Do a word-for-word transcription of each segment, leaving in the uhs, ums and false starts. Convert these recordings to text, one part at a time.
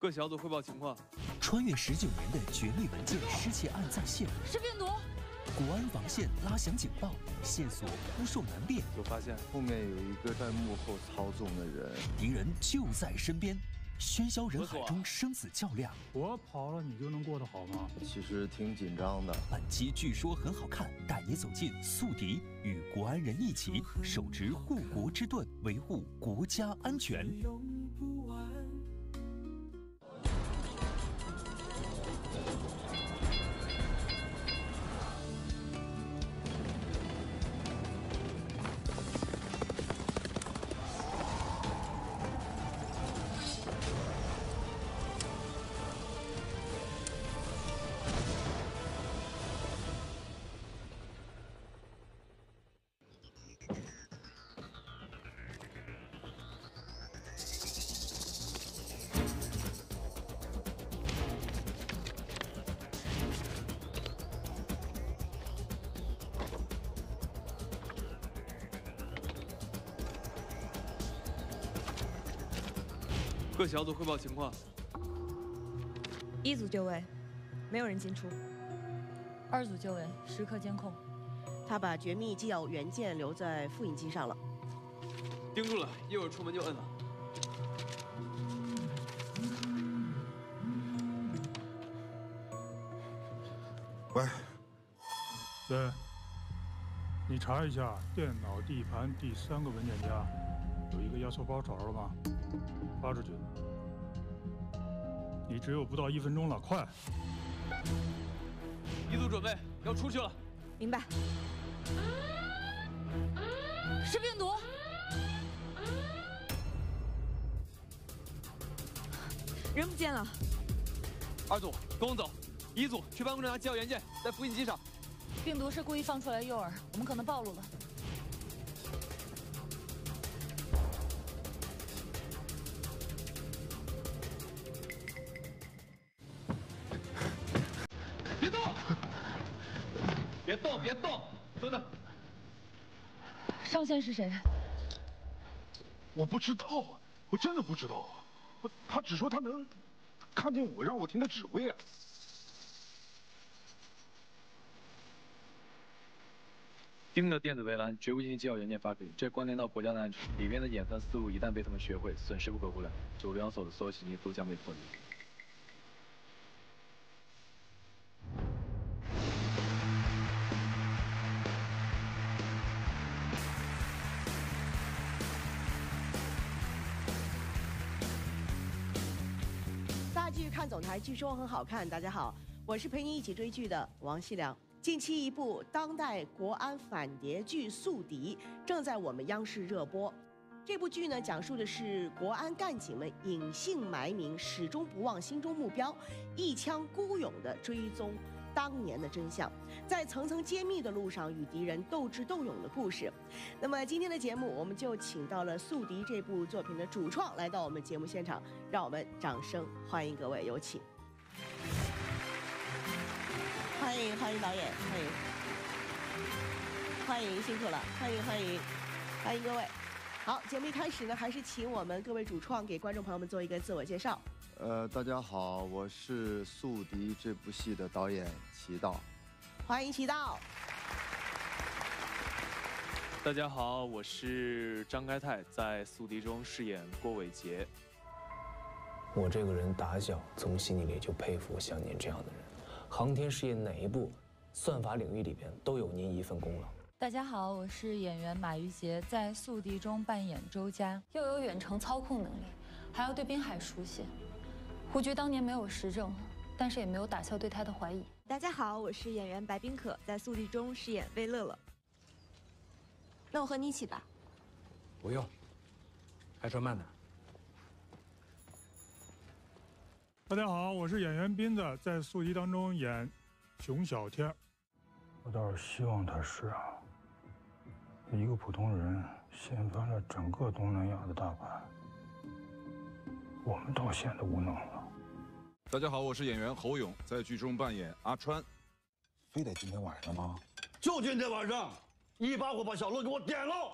各小组汇报情况。 穿越十九年的绝密文件失窃案再现， 是病毒。 国安防线拉响警报，线索扑朔难辨。 有发现， 后面有一个在幕后操纵的人， 敌人就在身边。喧嚣人海中生死较量， 我跑了，你就能过得好吗？ 其实挺紧张的。 本集据说很好看，带你走进宿敌，与国安人一起手执护国之盾，维护国家安全。 各小组汇报情况。 一组就位，没有人进出。二组就位，时刻监控。 他把绝密纪要原件留在复印机上了。 盯住了，一会儿出门就摁了。 喂， 对，你查一下电脑地盘第三个文件夹，有一个压缩包找着了吗？发出去。你只有不到一分钟了，快！ 一组准备，要出去了。 明白。是病毒。人不见了。 二组跟我走，一组去办公室拿纪要原件，在复印机上。 病毒是故意放出来诱饵，我们可能暴露了。 别动！别动！别动！等等。 上线是谁？ 我不知道，我真的不知道。我他只说他能看见我，让我听他指挥啊。 盯着电子围栏，绝不进行纪要原件发给，这关联到国家的安全。里面的演算思路一旦被他们学会，损失不可估量。九零幺所的所有信息都将被破译。 大剧看总台，据说很好看。大家好，我是陪你一起追剧的王熙良。近期一部当代国安反谍剧《宿敌》正在我们央视热播。这部剧呢，讲述的是国安干警们隐姓埋名，始终不忘心中目标，一腔孤勇地追踪当年的真相，在层层揭秘的路上与敌人斗智斗勇的故事。那么今天的节目，我们就请到了《宿敌》这部作品的主创来到我们节目现场，让我们掌声欢迎各位，有请。欢迎欢迎导演，欢迎欢迎辛苦了，欢迎欢迎欢迎各位。好，节目一开始呢，还是请我们各位主创给观众朋友们做一个自我介绍。 呃，大家好，我是《宿敌》这部戏的导演齐道。 欢迎齐道。 大家好，我是张开泰，在《宿敌》中饰演郭伟杰。 我这个人打小从心底里就佩服像您这样的人。航天事业哪一步，算法领域里边都有您一份功劳。 大家好，我是演员马玉洁，在《宿敌》中扮演周佳，又有远程操控能力，还要对滨海熟悉。胡局当年没有实证，但是也没有打消对他的怀疑。 大家好，我是演员白冰可，在《宿敌》中饰演魏乐乐。那我和你一起吧。 不用，开车慢点。 大家好，我是演员斌子，在《宿敌》当中演熊小天。我倒是希望他是啊，一个普通人掀翻了整个东南亚的大盘，我们倒显得无能了。 大家好，我是演员侯勇，在剧中扮演阿川。非得今天晚上吗？ 就今天晚上，一把火把小乐给我点了。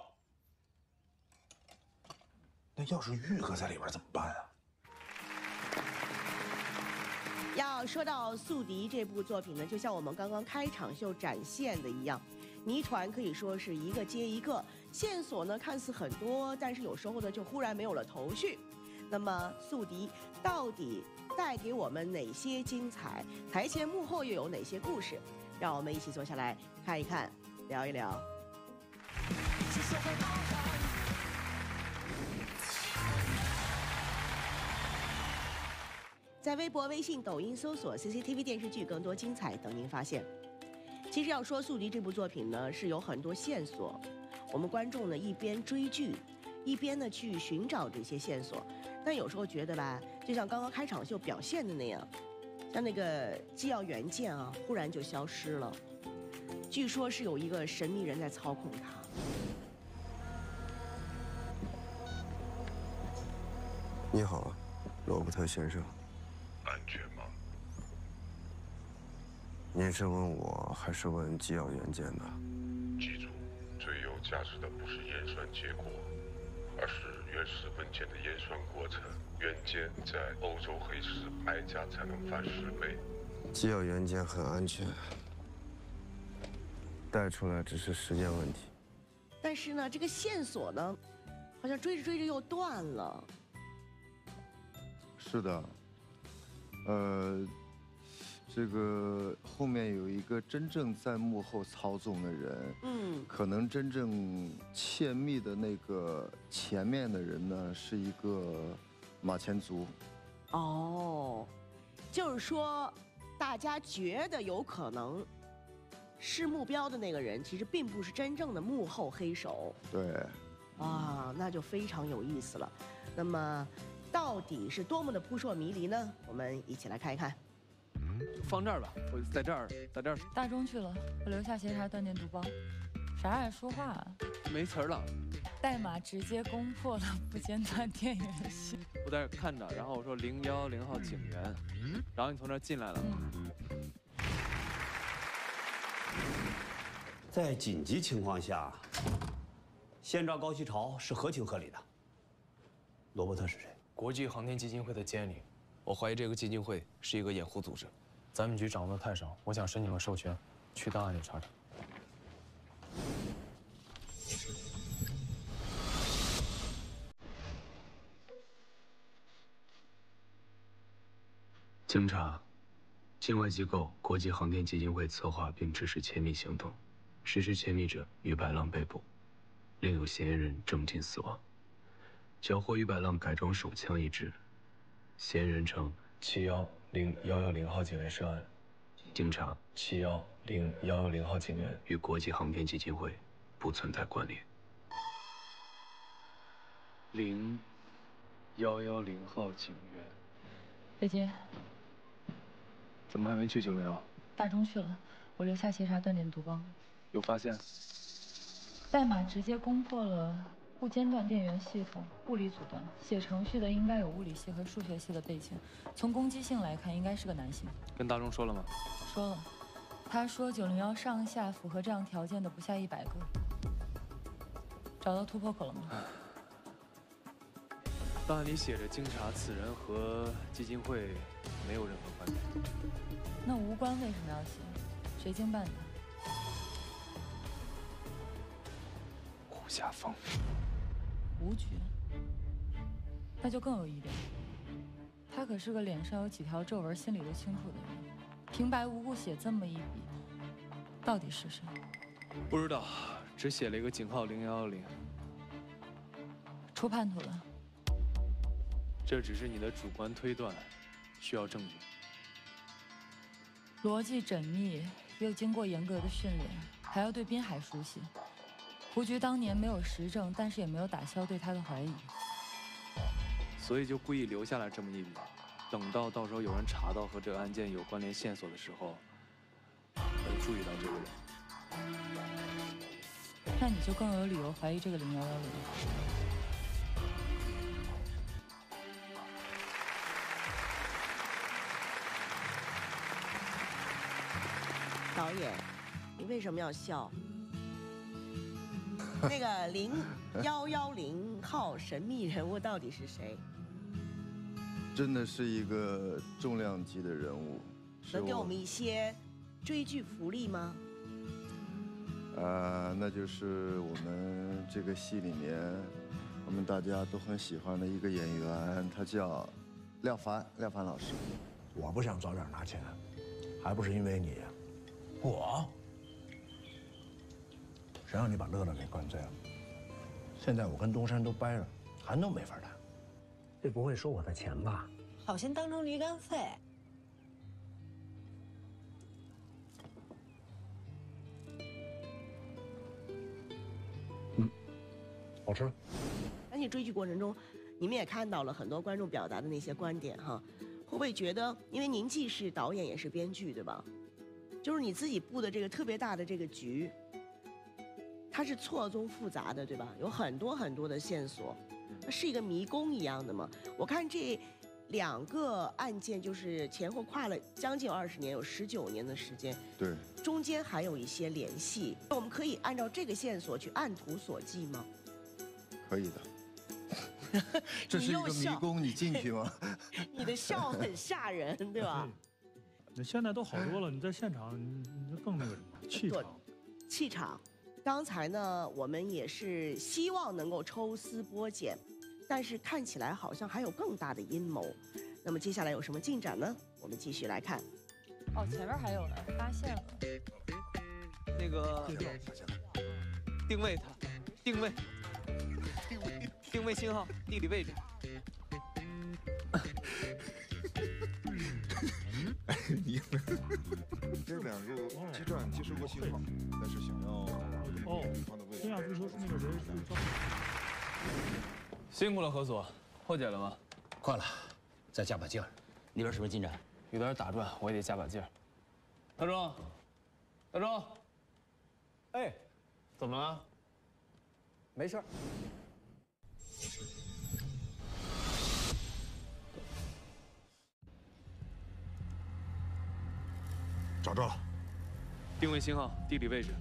那要是玉哥在里边怎么办啊？ 要说到《宿敌》这部作品呢，就像我们刚刚开场秀展现的一样，谜团可以说是一个接一个，线索呢看似很多，但是有时候呢就忽然没有了头绪。那么《宿敌》到底带给我们哪些精彩？台前幕后又有哪些故事？让我们一起坐下来看一看，聊一聊。在微博、微信、抖音搜索 C C T V 电视剧，更多精彩等您发现。其实要说《宿敌》这部作品呢，是有很多线索，我们观众呢一边追剧，一边呢去寻找这些线索。但有时候觉得吧，就像刚刚开场秀表现的那样，像那个机要元件啊，忽然就消失了。据说是有一个神秘人在操控它。 你好，罗伯特先生。 安全吗？ 您是问我还是问机要元件呢？ 记住，最有价值的不是验算结果，而是原始文件的验算过程。元件在欧洲黑市卖价才能翻十倍。 机要元件很安全，带出来只是时间问题。 但是呢，这个线索呢，好像追着追着又断了。 是的。呃，这个后面有一个真正在幕后操纵的人， 嗯， 可能真正窃密的那个前面的人呢，是一个马前卒。 哦，就是说，大家觉得有可能是目标的那个人，其实并不是真正的幕后黑手。 对。 啊，那就非常有意思了。那么。到底是多么的扑朔迷离呢？我们一起来看一看。 嗯，放这儿吧，我在这儿，在这儿。 大钟去了，我留下协查断电读包。啥爱说话啊？ 没词儿了。 代码直接攻破了不间断电源系。 我在这看着，然后我说零幺零号警员，然后你从这儿进来了。 嗯。 在紧急情况下，先抓高希潮是合情合理的。罗伯特是谁？ 国际航天基金会的监理，我怀疑这个基金会是一个掩护组织。咱们局掌握的太少，我想申请个授权，去档案里查查。 经查，境外机构国际航天基金会策划并指使窃密行动，实施窃密者于百浪被捕，另有嫌疑人证尽死亡。缴获于百浪改装手枪一支，嫌疑人称七幺零幺幺零号警员涉案。经查，七幺零幺幺零号警员与国际航天基金会不存在关联。零幺幺零号警员， 北京， 怎么还没去九零幺？ 大钟去了，我留下协查断电读包。 有发现？ 代码直接攻破了不间断电源系统，物理阻断。写程序的应该有物理系和数学系的背景。从攻击性来看，应该是个男性。 跟大钟说了吗？ 说了，他说九零幺上下符合这样条件的不下一百个。找到突破口了吗？ 档案里写着，经查，此人和基金会没有任何关联。 那无关为什么要写？谁经办的？ 胡夏峰。 吴局，那就更有疑点。他可是个脸上有几条皱纹、心里都清楚的人，平白无故写这么一笔，到底是谁？ 不知道，只写了一个井号零幺幺零。 出叛徒了。 这只是你的主观推断，需要证据。 逻辑缜密，又经过严格的训练，还要对滨海熟悉。胡局当年没有实证，但是也没有打消对他的怀疑， 所以就故意留下来这么一笔，等到到时候有人查到和这个案件有关联线索的时候，能注意到这个人。 那你就更有理由怀疑这个零幺幺零。 导演，你为什么要笑？那个零幺幺零号神秘人物到底是谁？ 真的是一个重量级的人物。 能给我们一些追剧福利吗？ 呃，那就是我们这个戏里面，我们大家都很喜欢的一个演员，他叫廖凡，廖凡老师。 我不想早点拿钱，还不是因为你。我？谁让你把乐乐给灌醉了？现在我跟东山都掰了，谈都没法谈。 这不会收我的钱吧？ 好心当成驴肝肺。 嗯，好吃。 而且追剧过程中，你们也看到了很多观众表达的那些观点哈，会不会觉得，因为您既是导演也是编剧，对吧？就是你自己布的这个特别大的这个局，它是错综复杂的，对吧？有很多很多的线索，它是一个迷宫一样的嘛。我看这两个案件就是前后跨了将近二十年，有十九年的时间。 对。 中间还有一些联系，我们可以按照这个线索去按图索骥吗？ 可以的。这是一个迷宫，你进去吗？ 你的笑很吓人，对吧？ 那现在都好多了，你在现场，你你更那个什么气场。 气场。刚才呢，我们也是希望能够抽丝剥茧，但是看起来好像还有更大的阴谋。那么接下来有什么进展呢？我们继续来看。 哦，前面还有呢，发现了。 那个定位它，定位，定位信号，地理位置。 你这两个基站接收过信号，但是想要哦，天下足球是那个谁是赵。 辛苦了，何所，破解了吗？ 快了，再加把劲儿。那边什么进展？ 有点打转，我也得加把劲儿。大钟，大钟，哎，怎么了？ 没事儿。 找着了， 定位信号，地理位置。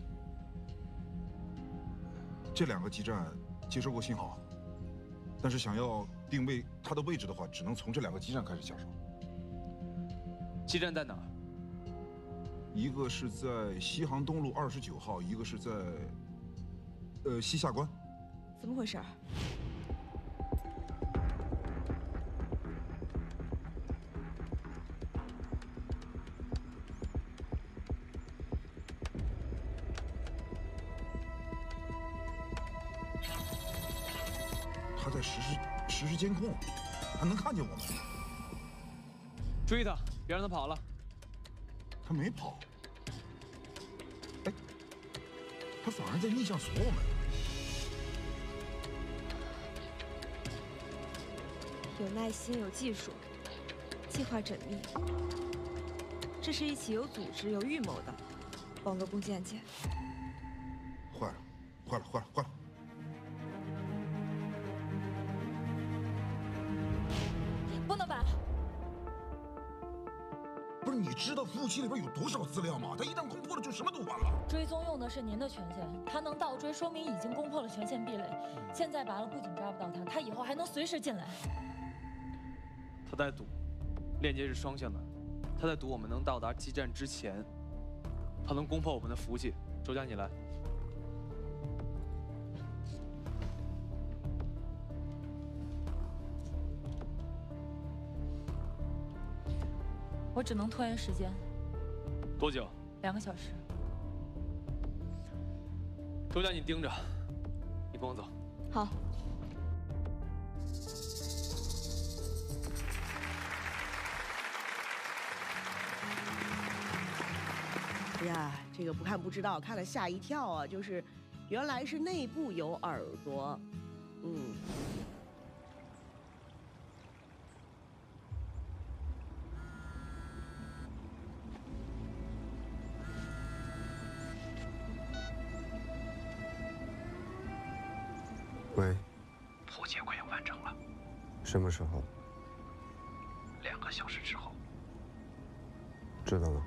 这两个基站接收过信号，但是想要定位它的位置的话，只能从这两个基站开始下手。 基站在哪儿？ 一个是在西航东路二十九号，一个是在呃西下关。 怎么回事？ 他在实时实时监控，他能看见我们。 追他，别让他跑了。 他没跑，哎，他反而在逆向锁我们。 有耐心，有技术，计划缜密。这是一起有组织、有预谋的网络攻击案件。 坏了，坏了，坏了，坏了！ 不能把。 不是你知道服务器里边有多少资料吗？它一旦攻破了，就什么都完了。 追踪用的是您的权限，他能倒追，说明已经攻破了权限壁垒。现在拔了，不仅抓不到他，他以后还能随时进来。 他在赌，链接是双向的。他在赌我们能到达基站之前，他能攻破我们的服务器。周佳，你来。 我只能拖延时间。 多久？ 两个小时。 周佳，你盯着，你跟我走。 好。 哎呀，这个不看不知道，看了吓一跳啊！就是原来是内部有耳朵，嗯。 喂。 图解快要完成了。 什么时候？ 两个小时之后。 知道了。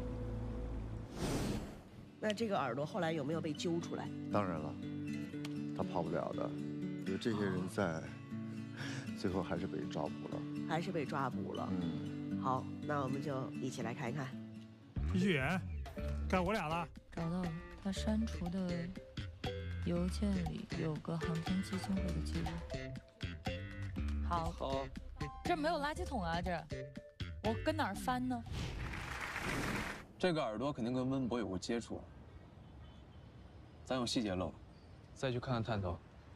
那这个耳朵后来有没有被揪出来？ 当然了， 他跑不了的。有这些人在，最后还是被抓捕了。 还是被抓捕了。 嗯， 好，那我们就一起来看一看。 继续演，该我俩了。 找到了，他删除的邮件里有个航天基金会的记录。好， 好， 这没有垃圾桶啊，这我跟哪儿翻呢？ 这个耳朵肯定跟温博有过接触，咱有细节漏了，再去看看探头。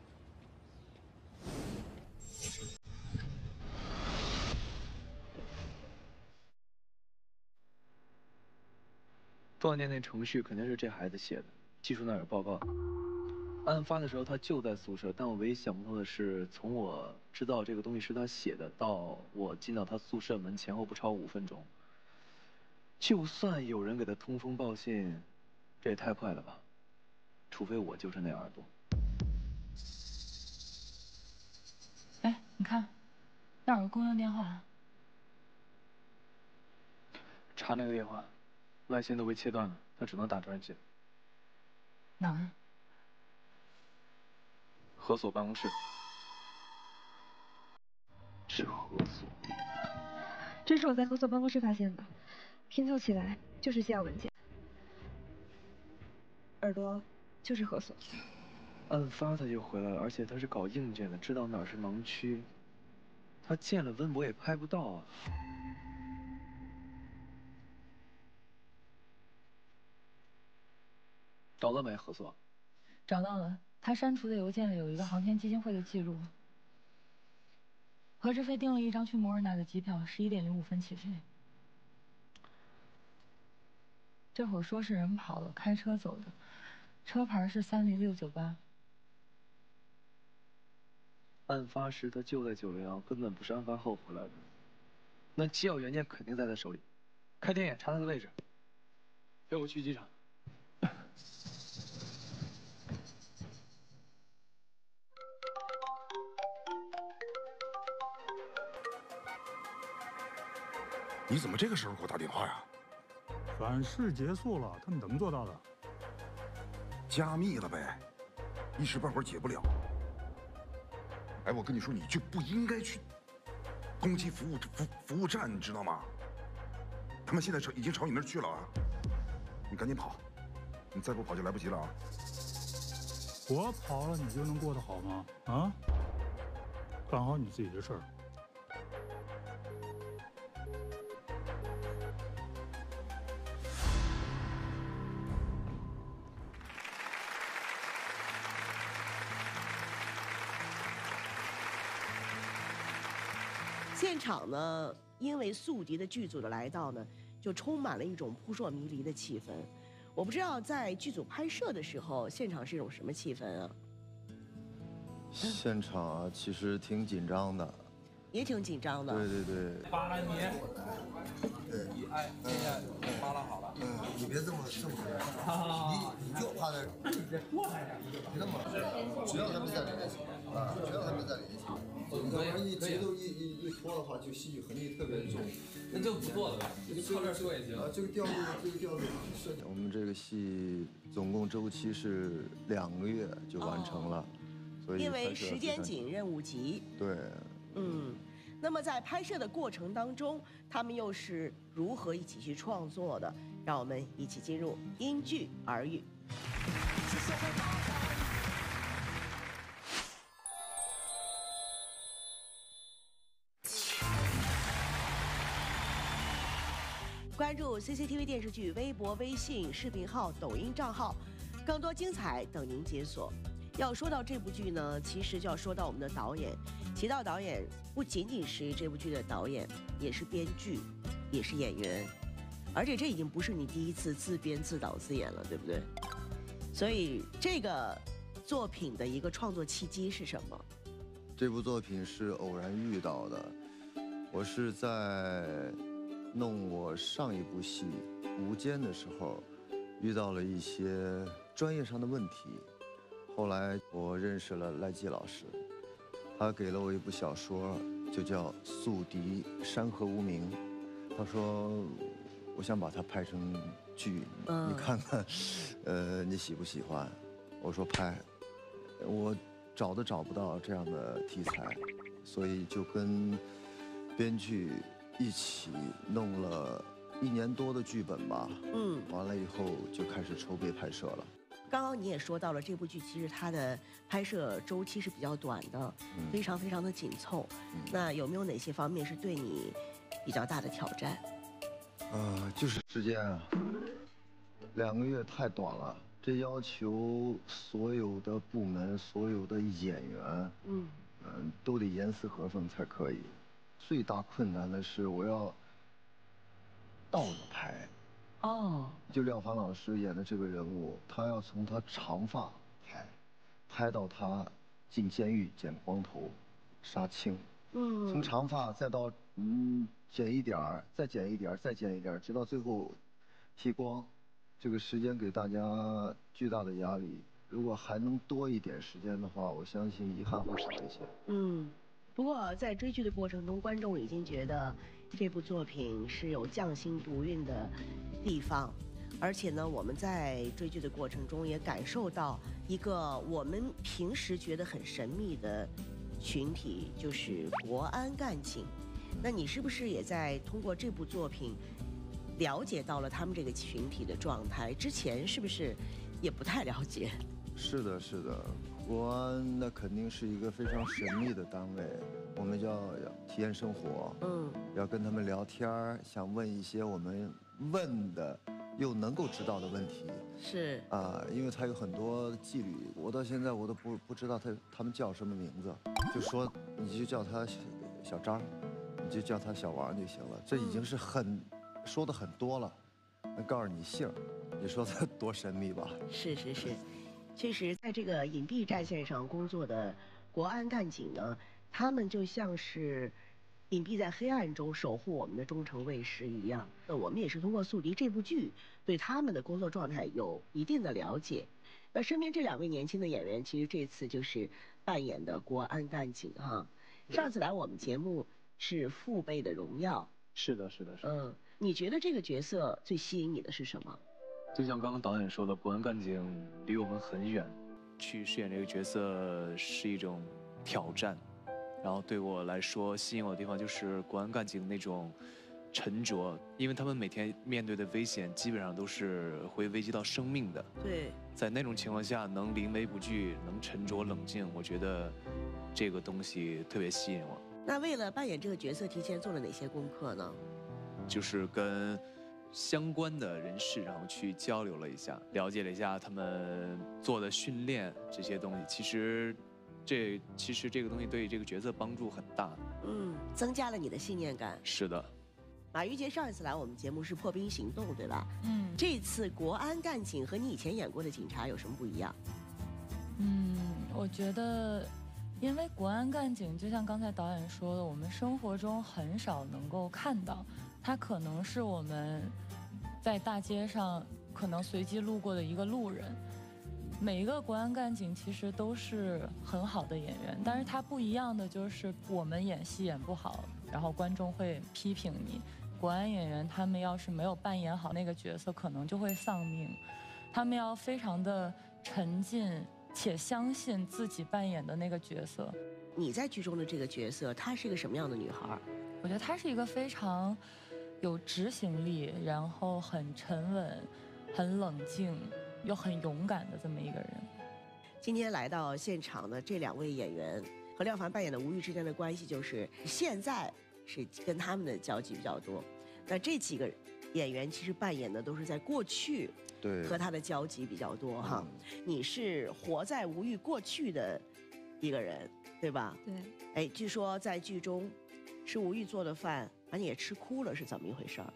断电那程序肯定是这孩子写的，技术那儿有报告。案发的时候他就在宿舍，但我唯一想不通的是，从我知道这个东西是他写的，到我进到他宿舍门前后不超五分钟。就算有人给他通风报信，这也太快了吧？除非我就是那耳朵。 哎，你看，那儿有公用电话。 查那个电话，外线都被切断了，他只能打专线。 哪儿？ 何所办公室。是何所。 这是我在何所办公室发现的，拼凑起来就是机要文件。耳朵就是何所。 案发他就回来了，而且他是搞硬件的，知道哪儿是盲区。他见了温博也拍不到啊。找到没，何所？ 找到了，他删除的邮件里有一个航天基金会的记录。何志飞订了一张去摩尔纳的机票，十一点零五分起飞。这会儿说是人跑了，开车走的，车牌是三零六九八。 案发时他就在九零幺，根本不是案发后回来的。那机要原件肯定在他手里，开天眼查他的位置。陪我去机场。 你怎么这个时候给我打电话呀？ 反噬结束了，他能做到的。 加密了呗，一时半会儿解不了。哎，我跟你说，你就不应该去攻击服务服服务站，你知道吗？他们现在朝已经朝你那儿去了啊！你赶紧跑，你再不跑就来不及了啊！ 我跑了，你就能过得好吗？啊？干好你自己的事儿。 现场呢，因为宿敌的剧组的来到呢，就充满了一种扑朔迷离的气氛。我不知道在剧组拍摄的时候，现场是一种什么气氛啊？ 现场啊，其实挺紧张的， 也挺紧张的。 对对对。 扒拉你， 对， 你哎，哎呀，扒拉好了。 嗯，你别这么这么你你就趴在，你这么，只要他们在联系啊，只要他们在联系。要不然一节奏一一一拖的话，就戏剧痕迹特别重。 那就不做了呗，就靠这儿说也行。 啊，这个调度，这个调度设计。我们这个戏总共周期是两个月就完成了，所以因为时间紧，任务急。 对。 嗯，那么在拍摄的过程当中，他们又是如何一起去创作的？让我们一起进入因剧而遇。关注 C C T V 电视剧微博、微信、视频号、抖音账号，更多精彩等您解锁。要说到这部剧呢，其实就要说到我们的导演。提到导演，不仅仅是这部剧的导演，也是编剧，也是演员，而且这已经不是你第一次自编自导自演了，对不对？所以这个作品的一个创作契机是什么？ 这部作品是偶然遇到的，我是在弄我上一部戏《无间》的时候，遇到了一些专业上的问题。后来我认识了赖季老师，他给了我一部小说，就叫《宿敌山河无名》。他说，我想把它拍成剧， 嗯、 你看看，呃，你喜不喜欢？我说拍。 我找都找不到这样的题材，所以就跟编剧一起弄了一年多的剧本吧。 嗯， 完了以后就开始筹备拍摄了。 刚刚你也说到了，这部剧其实它的拍摄周期是比较短的， 嗯、 非常非常的紧凑。嗯、那有没有哪些方面是对你比较大的挑战？ 呃，就是时间啊，两个月太短了。这要求所有的部门、所有的演员，嗯嗯、呃，都得严丝合缝才可以。最大困难的是我要倒着拍。哦，就廖凡老师演的这个人物，他要从他长发拍，拍到他进监狱剪光头、杀青，嗯，从长发再到嗯剪一点儿，再剪一点儿，再剪一点儿，直到最后剃光，这个时间给大家巨大的压力。如果还能多一点时间的话，我相信遗憾会少一些。 嗯，不过在追剧的过程中，观众已经觉得这部作品是有匠心独运的地方，而且呢，我们在追剧的过程中也感受到一个我们平时觉得很神秘的群体，就是国安干警。那你是不是也在通过这部作品了解到了他们这个群体的状态？之前是不是也不太了解？ 是的，是的，国安那肯定是一个非常神秘的单位，我们就要体验生活，嗯，要跟他们聊天，想问一些我们问的又能够知道的问题。 是啊，因为他有很多纪律，我到现在我都不不知道他他们叫什么名字，就说你就叫他小小张，你就叫他小王就行了，这已经是很说的很多了。那告诉你姓，你说他多神秘吧？ 是是是。确实，在这个隐蔽战线上工作的国安干警呢，他们就像是隐蔽在黑暗中守护我们的忠诚卫士一样。那我们也是通过《宿敌》这部剧，对他们的工作状态有一定的了解。那身边这两位年轻的演员，其实这次就是扮演的国安干警哈。上次来我们节目是《父辈的荣耀》。 是的，是的，是的。 嗯，你觉得这个角色最吸引你的是什么？ 就像刚刚导演说的，国安干警离我们很远， 去饰演这个角色是一种挑战。然后对我来说，吸引我的地方就是国安干警那种沉着，因为他们每天面对的危险基本上都是会危及到生命的。 对， 在那种情况下能临危不惧，能沉着冷静，我觉得这个东西特别吸引我。 那为了扮演这个角色，提前做了哪些功课呢？ 就是跟相关的人士，然后去交流了一下，了解了一下他们做的训练这些东西。其实，这其实这个东西对这个角色帮助很大。 嗯，增加了你的信念感。 是的。 马玉洁上一次来我们节目是破冰行动，对吧？ 嗯。 这次国安干警和你以前演过的警察有什么不一样？ 嗯，我觉得，因为国安干警就像刚才导演说的，我们生活中很少能够看到。他可能是我们在大街上可能随机路过的一个路人。每一个国安干警其实都是很好的演员，但是他不一样的就是我们演戏演不好，然后观众会批评你。国安演员他们要是没有扮演好那个角色，可能就会丧命。他们要非常的沉浸且相信自己扮演的那个角色。 你在剧中的这个角色，她是一个什么样的女孩？ 我觉得她是一个非常有执行力，然后很沉稳、很冷静又很勇敢的这么一个人。 今天来到现场的这两位演员和廖凡扮演的吴玉之间的关系，就是现在是跟他们的交集比较多。那这几个演员其实扮演的都是在过去对和他的交集比较多哈。嗯、你是活在吴玉过去的一个人，对吧？ 对。 哎，据说在剧中是吴玉做的饭，把你也吃哭了，是怎么一回事儿？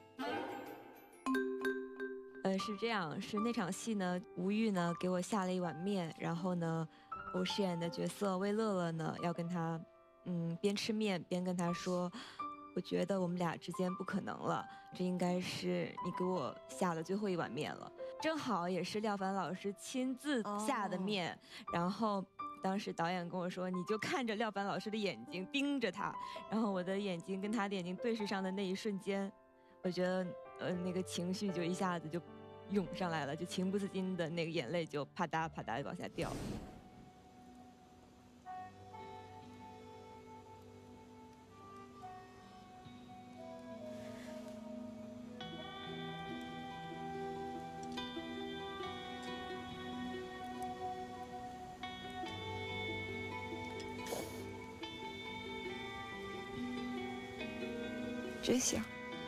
呃，是这样，是那场戏呢，吴玉呢给我下了一碗面，然后呢，我饰演的角色魏乐乐呢要跟他，嗯，边吃面边跟他说，我觉得我们俩之间不可能了，这应该是你给我下的最后一碗面了。正好也是廖凡老师亲自下的面，哦、然后。当时导演跟我说，你就看着廖凡老师的眼睛盯着他，然后我的眼睛跟他的眼睛对视上的那一瞬间，我觉得呃那个情绪就一下子就涌上来了，就情不自禁的那个眼泪就啪嗒啪嗒往下掉。 真香。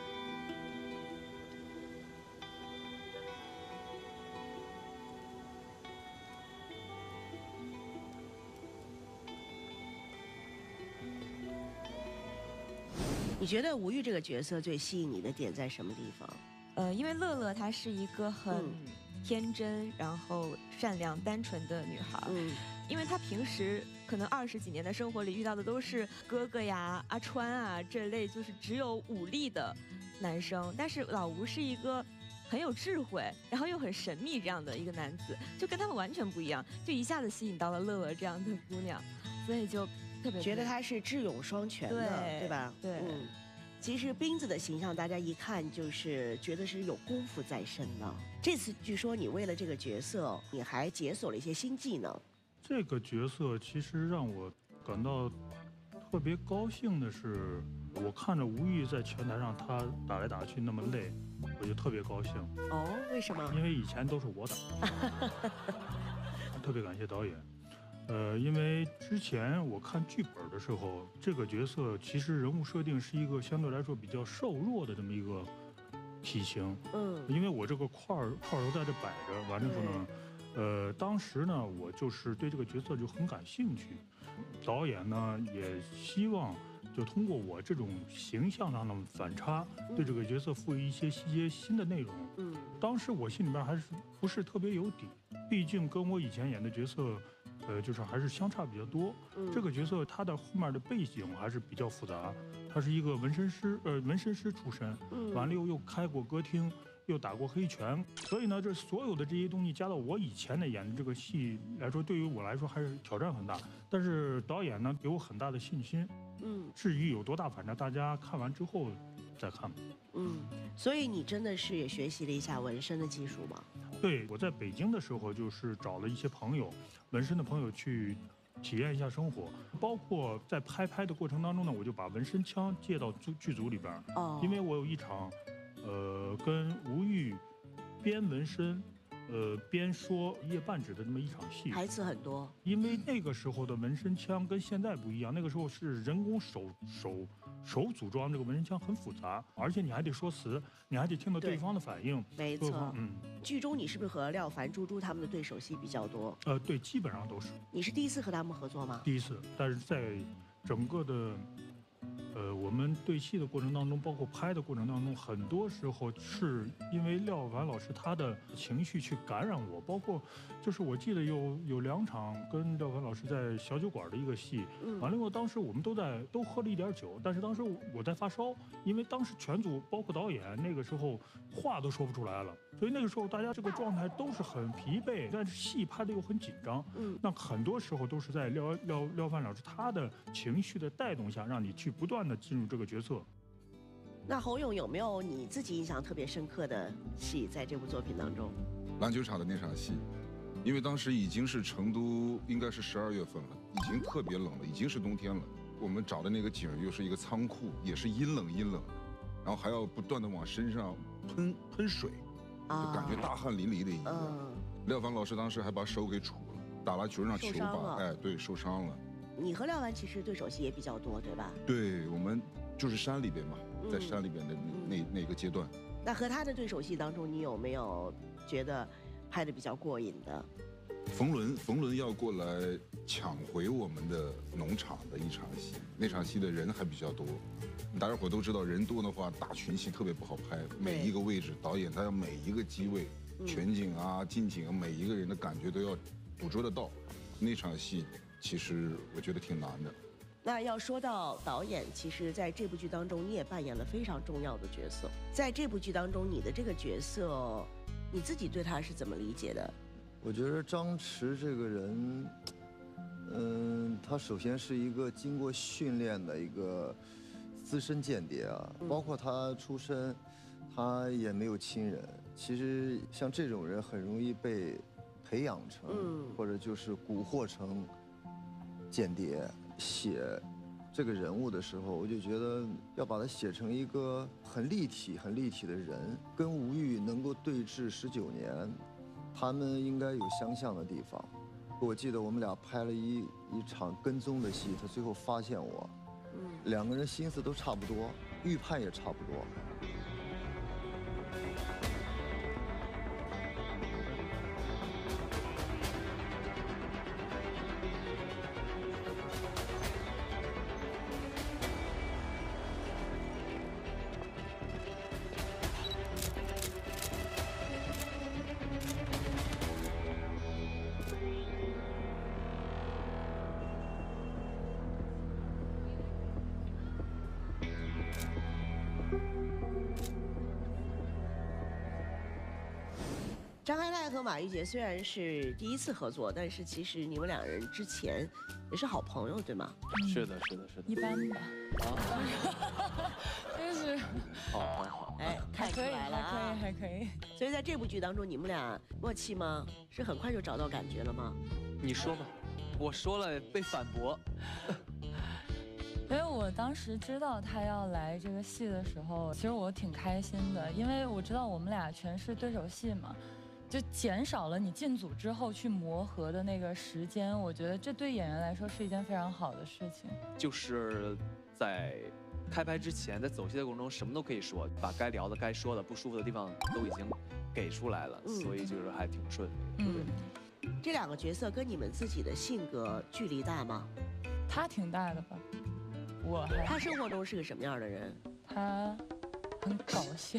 你觉得吴玉这个角色最吸引你的点在什么地方？ 呃，因为乐乐她是一个很天真，然后善良、单纯的女孩。嗯，因为她平时可能二十几年的生活里遇到的都是哥哥呀、阿川啊这类就是只有武力的男生，但是老吴是一个很有智慧，然后又很神秘这样的一个男子，就跟他们完全不一样，就一下子吸引到了乐乐这样的姑娘，所以就特别觉得他是智勇双全的， 对, 对吧？ 对。 嗯，其实斌子的形象，大家一看就是觉得是有功夫在身的。这次据说你为了这个角色，你还解锁了一些新技能。 这个角色其实让我感到特别高兴的是，我看着吴玉在拳台上他打来打去那么累，我就特别高兴。 哦，为什么？ 因为以前都是我打。特别感谢导演。呃，因为之前我看剧本的时候，这个角色其实人物设定是一个相对来说比较瘦弱的这么一个体型。嗯，因为我这个块儿块头在这摆着，完了之后呢，呃，当时呢，我就是对这个角色就很感兴趣。导演呢也希望就通过我这种形象上的反差，对这个角色赋予一些一些新的内容。嗯，当时我心里边还是不是特别有底，毕竟跟我以前演的角色。呃，就是还是相差比较多。嗯、这个角色他的后面的背景还是比较复杂，他是一个纹身师，呃，纹身师出身，嗯、完了又又开过歌厅，又打过黑拳，所以呢，这所有的这些东西加到我以前的演的这个戏来说，对于我来说还是挑战很大。但是导演呢给我很大的信心。嗯，至于有多大反差，大家看完之后再看吧。 嗯，所以你真的是也学习了一下纹身的技术吗？ 对，我在北京的时候就是找了一些朋友，纹身的朋友去体验一下生活，包括在拍拍的过程当中呢，我就把纹身枪借到剧剧组里边。哦，因为我有一场，呃，跟吴玉边纹身，呃，边说一夜半指的这么一场戏， 台词很多。 因为那个时候的纹身枪跟现在不一样，那个时候是人工手手。手组装这个纹身枪很复杂，而且你还得说词，你还得听到对方的反应。 没错，嗯。剧中你是不是和廖凡、猪猪他们的对手戏比较多？ 呃，对，基本上都是。 你是第一次和他们合作吗？ 第一次，但是在整个的，呃，我们对戏的过程当中，包括拍的过程当中，很多时候是因为廖凡老师他的情绪去感染我，包括就是我记得有有两场跟廖凡老师在小酒馆的一个戏，嗯、完了以后，当时我们都在都喝了一点酒，但是当时我在发烧，因为当时全组包括导演那个时候话都说不出来了，所以那个时候大家这个状态都是很疲惫，但是戏拍的又很紧张，嗯，那很多时候都是在廖廖廖凡老师他的情绪的带动下，让你去不断的进入这个角色。 那侯勇有没有你自己印象特别深刻的戏在这部作品当中？ 篮球场的那场戏。因为当时已经是成都，应该是十二月份了，已经特别冷了，已经是冬天了。我们找的那个景又是一个仓库，也是阴冷阴冷，然后还要不断的往身上喷喷水，就感觉大汗淋漓的一个。嗯、廖凡老师当时还把手给杵了，打篮球让球把，哎，对，受伤了。 你和廖凡其实对手戏也比较多，对吧？ 对，我们就是山里边嘛，在山里边的那、嗯、那那个阶段。 那和他的对手戏当中，你有没有觉得？拍的比较过瘾的， 冯仑，冯仑要过来抢回我们的农场的一场戏，那场戏的人还比较多，大家伙都知道，人多的话，大群戏特别不好拍，每一个位置，导演他要每一个机位，全景啊、近景啊，每一个人的感觉都要捕捉得到，那场戏其实我觉得挺难的。 那要说到导演，其实在这部剧当中，你也扮演了非常重要的角色，在这部剧当中，你的这个角色。你自己对他是怎么理解的？ 我觉得张弛这个人，嗯，他首先是一个经过训练的一个资深间谍啊，嗯、包括他出身，他也没有亲人。其实像这种人很容易被培养成，嗯、或者就是蛊惑成间谍。写这个人物的时候，我就觉得要把它写成一个很立体、很立体的人，跟吴玉能够对峙十九年，他们应该有相像的地方。我记得我们俩拍了一一场跟踪的戏，他最后发现我，嗯，两个人心思都差不多， 预判也差不多。 张开泰和马玉洁虽然是第一次合作，但是其实你们两人之前也是好朋友，对吗？ 是的，是的，是的。 一般吧。 啊， 就是好好好， 哎，看出来了啊， 还可以，还可以。 所以在这部剧当中，你们俩默契吗？是很快就找到感觉了吗？ 你说吧，我说了被反驳。 因为我当时知道他要来这个戏的时候，其实我挺开心的，因为我知道我们俩全是对手戏嘛，就减少了你进组之后去磨合的那个时间。我觉得这对演员来说是一件非常好的事情。 就是在开拍之前，在走戏的过程中，什么都可以说，把该聊的、该说的、不舒服的地方都已经给出来了，嗯、所以就是还挺顺利。 嗯，这两个角色跟你们自己的性格距离大吗？ 他挺大的吧。我还他生活中是个什么样的人？ 他很搞笑。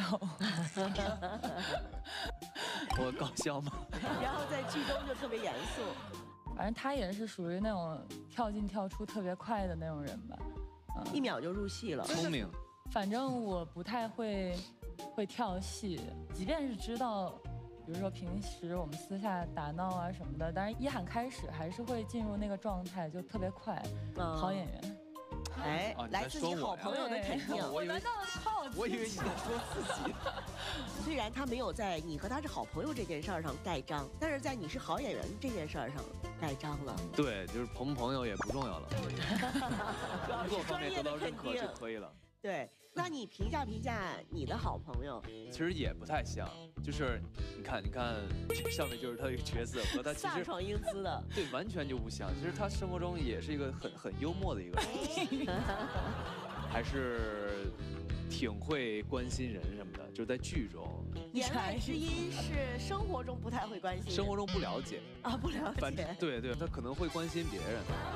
我搞笑吗？ 然后在剧中就特别严肃。 反正他也是属于那种跳进跳出特别快的那种人吧， 嗯、一秒就入戏了。 聪明。 反正我不太会会跳戏，即便是知道，比如说平时我们私下打闹啊什么的，但是一喊开始还是会进入那个状态，就特别快。嗯、好演员。 哎， 啊、 来自你好朋友的肯定。 我难道夸我自己？ 我以为你在说自己。 虽然他没有在你和他是好朋友这件事儿上盖章，但是在你是好演员这件事儿上盖章了。 对，就是朋不朋友也不重要了，工作方面得到认可就可以了。 对，那你评价评价你的好朋友？ 其实也不太像，就是你看，你看上面就是他一个角色和他其实飒爽英姿的， 对，完全就不像。其实他生活中也是一个很很幽默的一个人，还是挺会关心人什么的。就是在剧中， 言外之音是生活中不太会关心人， 生活中不了解啊，不了解。 反正对对，他可能会关心别人。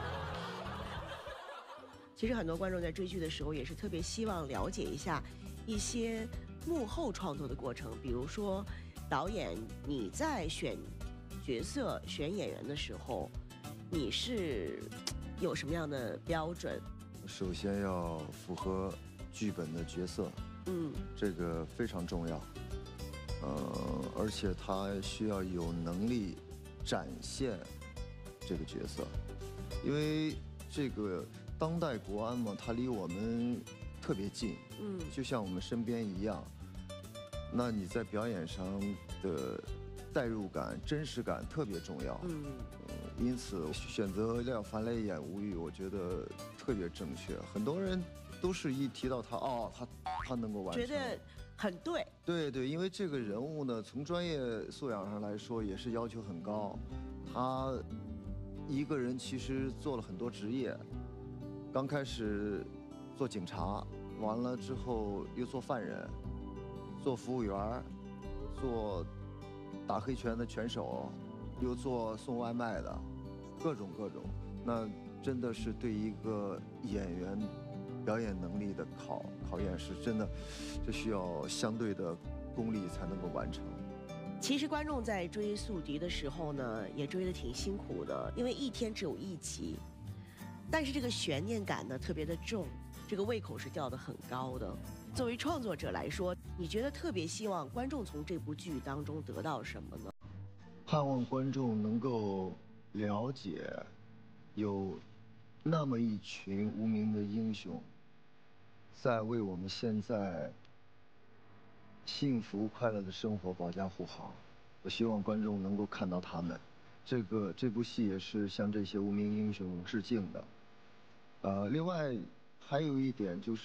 其实很多观众在追剧的时候也是特别希望了解一下一些幕后创作的过程，比如说导演你在选角色、选演员的时候，你是有什么样的标准？ 首先要符合剧本的角色， 嗯， 这个非常重要。呃，而且他需要有能力展现这个角色，因为这个。当代国安嘛，它离我们特别近， 嗯， 就像我们身边一样。那你在表演上的代入感、真实感特别重要， 嗯， 呃、因此选择廖凡来演吴玉，我觉得特别正确。很多人都是一提到他，哦，他他能够完成， 觉得很对。 对对，因为这个人物呢，从专业素养上来说，也是要求很高。他一个人其实做了很多职业。刚开始做警察，完了之后又做犯人，做服务员，做打黑拳的拳手，又做送外卖的，各种各种。那真的是对一个演员表演能力的考考验，是真的，这需要相对的功力才能够完成。 其实观众在追宿敌的时候呢，也追得挺辛苦的，因为一天只有一集。但是这个悬念感呢特别的重，这个胃口是吊得很高的。作为创作者来说，你觉得特别希望观众从这部剧当中得到什么呢？ 盼望观众能够了解，有那么一群无名的英雄，在为我们现在幸福快乐的生活保驾护航。我希望观众能够看到他们。这个这部戏也是向这些无名英雄致敬的。呃，另外还有一点就是，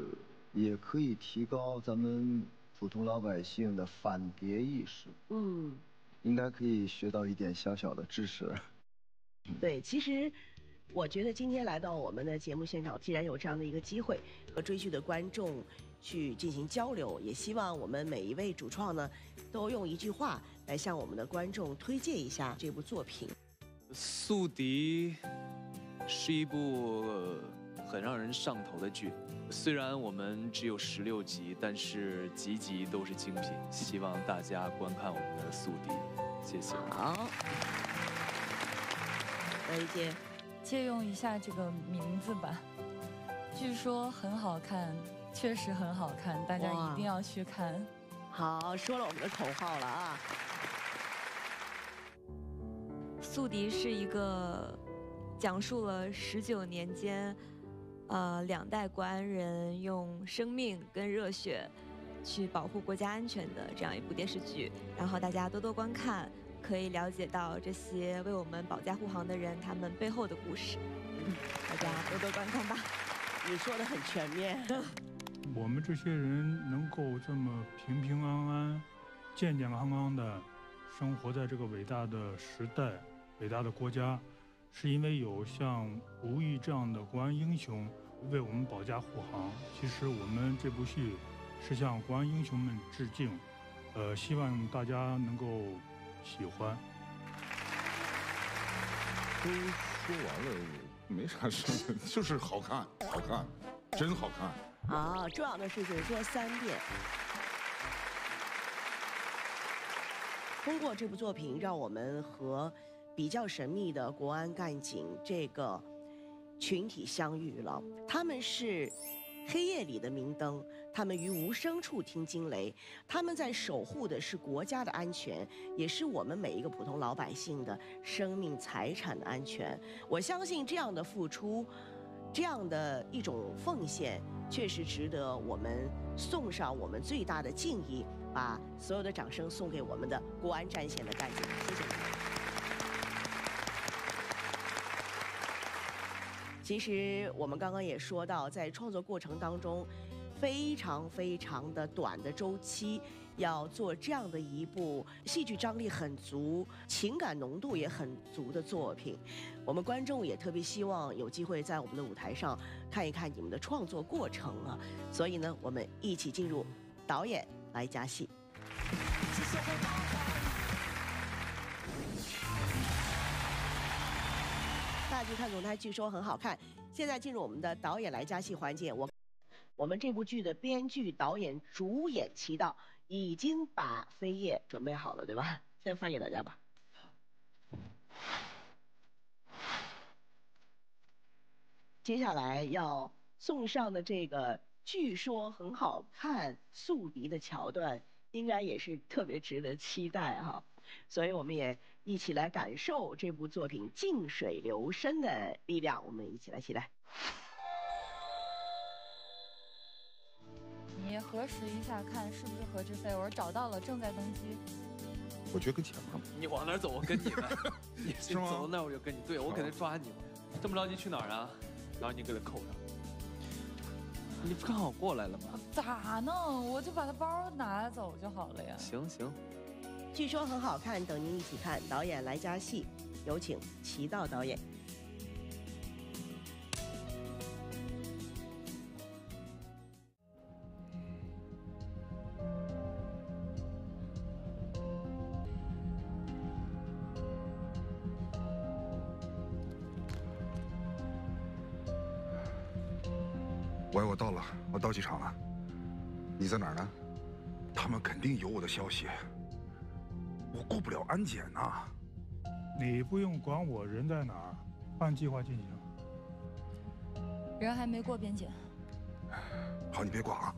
也可以提高咱们普通老百姓的反谍意识。 嗯， 应该可以学到一点小小的知识。 对，其实我觉得今天来到我们的节目现场，既然有这样的一个机会和追剧的观众去进行交流，也希望我们每一位主创呢，都用一句话来向我们的观众推荐一下这部作品。 宿敌是一部很让人上头的剧，虽然我们只有十六集，但是集集都是精品，希望大家观看我们的宿敌，谢谢。 好，雷姐。 借用一下这个名字吧，据说很好看，确实很好看，大家一定要去看。 好，说了我们的口号了啊！ 宿敌是一个讲述了十九年间，呃，两代国安人用生命跟热血去保护国家安全的这样一部电视剧，然后大家多多观看。可以了解到这些为我们保驾护航的人，他们背后的故事。嗯，大家多多观看吧。 你说的很全面。 我们这些人能够这么平平安安、健健康康的生活在这个伟大的时代、伟大的国家，是因为有像吴玉这样的国安英雄为我们保驾护航。其实我们这部戏是向国安英雄们致敬，呃，希望大家能够喜欢。 都说完了，没啥事，就是好看，好看，真好看。 啊，重要的是只说三遍。通过这部作品，让我们和比较神秘的国安干警这个群体相遇了。他们是黑夜里的明灯，他们于无声处听惊雷，他们在守护的是国家的安全，也是我们每一个普通老百姓的生命财产的安全。我相信这样的付出，这样的一种奉献，确实值得我们送上我们最大的敬意，把所有的掌声送给我们的国安战线的干警。谢谢你们。其实我们刚刚也说到，在创作过程当中，非常非常的短的周期，要做这样的一部戏剧张力很足、情感浓度也很足的作品，我们观众也特别希望有机会在我们的舞台上看一看你们的创作过程啊。所以呢，我们一起进入导演来加戏。大剧看总台，据说很好看。现在进入我们的导演来加戏环节。我，我们这部剧的编剧、导演、主演齐到，已经把飞叶准备好了，对吧？现在发给大家吧。接下来要送上的这个据说很好看宿敌的桥段，应该也是特别值得期待哈。所以我们也一起来感受这部作品静水流深的力量，我们一起来期待。 你核实一下，看是不是何志飞？我找到了，正在登机。 我觉得跟前面。 你往哪儿走，我跟你们。你是吗？走到那儿我就跟你，对我肯定抓你们。这么着急去哪儿啊？然后你给他扣上。你不刚好过来了吗？ 咋弄？我就把他包拿来走就好了呀。 行行。 据说很好看，等您一起看。导演来加戏，有请齐道导演。 喂，我到了，我到机场了。你在哪儿呢？他们肯定有我的消息。我过不了安检呐。 你不用管我人在哪儿，按计划进行。 人还没过边检。 好，你别挂啊。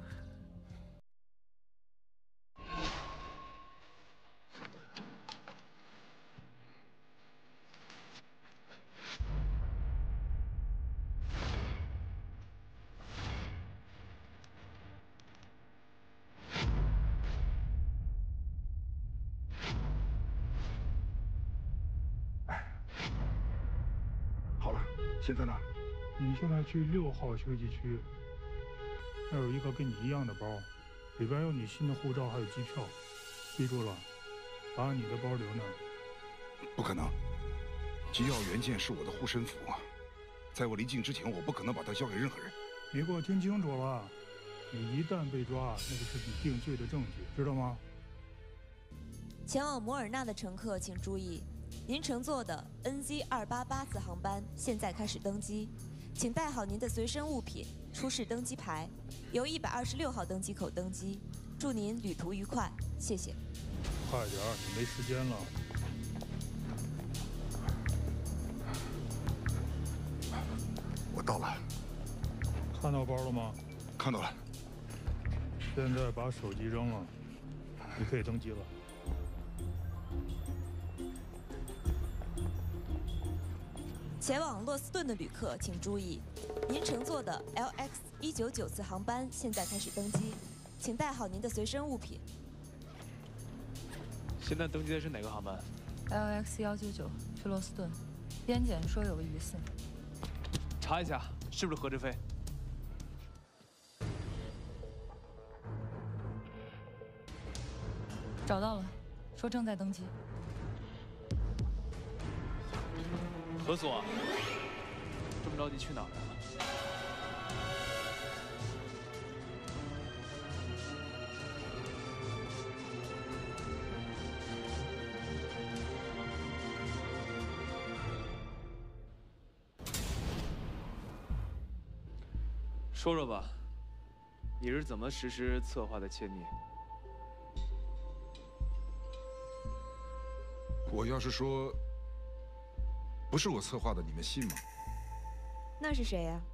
现在呢？ 你现在去六号休息区，那有一个跟你一样的包，里边有你新的护照还有机票。记住了，把你的包留那儿。 不可能，机要原件是我的护身符， 在我离境之前，我不可能把他交给任何人。 你给我听清楚了，你一旦被抓，那就是你定罪的证据，知道吗？ 前往摩尔纳的乘客请注意，您乘坐的 N Z 二八八次航班现在开始登机，请带好您的随身物品，出示登机牌，由一百二十六号登机口登机。祝您旅途愉快，谢谢。 快点儿，你没时间了。 我到了。 看到包了吗？ 看到了。 现在把手机扔了，你可以登机了。 前往洛斯顿的旅客请注意，您乘坐的 L X 一九九次航班现在开始登机，请带好您的随身物品。 现在登机的是哪个航班 ？L X 幺九九去洛斯顿，边检说有个疑似。 查一下是不是何志飞。 找到了，说正在登机。 何所？这么着急去哪儿啊？说说吧，你是怎么实施策划的窃密？ 我要是说不是我策划的，你们信吗？ 那是谁呀？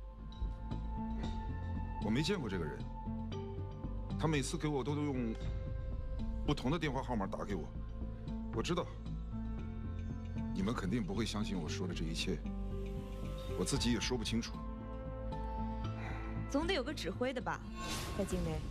我没见过这个人。他每次给我都用不同的电话号码打给我。我知道，你们肯定不会相信我说的这一切，我自己也说不清楚。 总得有个指挥的吧，在境内。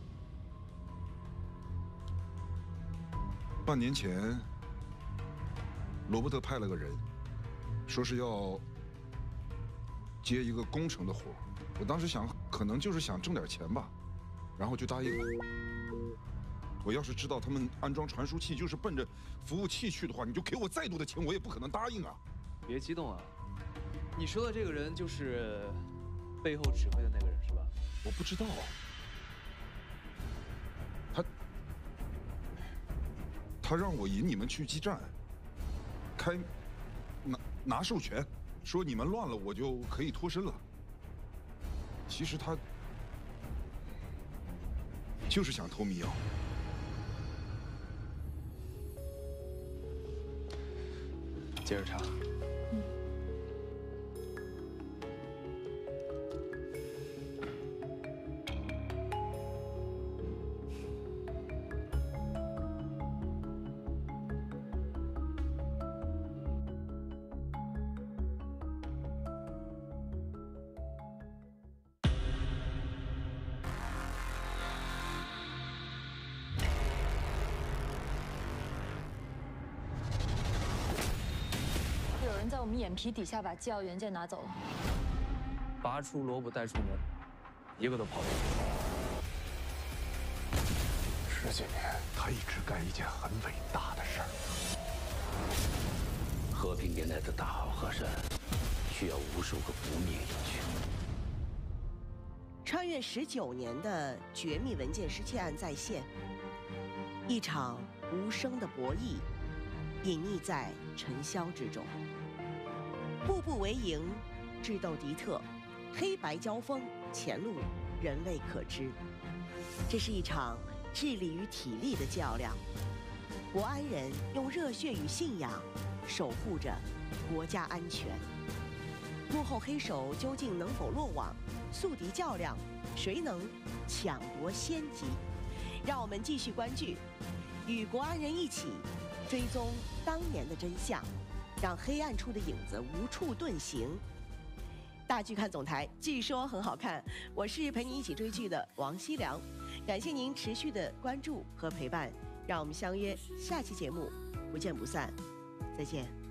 半年前，罗伯特派了个人，说是要接一个工程的活。我当时想，可能就是想挣点钱吧，然后就答应了。我要是知道他们安装传输器就是奔着服务器去的话，你就给我再多的钱，我也不可能答应啊。 别激动啊，你说的这个人就是背后指挥的那个人是吧？ 我不知道。他他让我引你们去基站，开拿拿授权，说你们乱了，我就可以脱身了。其实他就是想偷密钥。 接着查。 在我们眼皮底下把机要元件拿走了， 拔出萝卜带出门，一个都跑不掉。 十几年，他一直干一件很伟大的事儿。 和平年代的大好河山，需要无数个不灭英雄。 穿越十九年的绝密文件失窃案再现，一场无声的博弈，隐匿在尘嚣之中。步步为营，智斗敌特，黑白交锋，前路人未可知。这是一场智力与体力的较量。国安人用热血与信仰守护着国家安全。幕后黑手究竟能否落网？宿敌较量，谁能抢夺先机？让我们继续关注，与国安人一起追踪当年的真相。让黑暗处的影子无处遁形。大剧看总台，据说很好看。我是陪你一起追剧的王熙良，感谢您持续的关注和陪伴，让我们相约下期节目，不见不散，再见。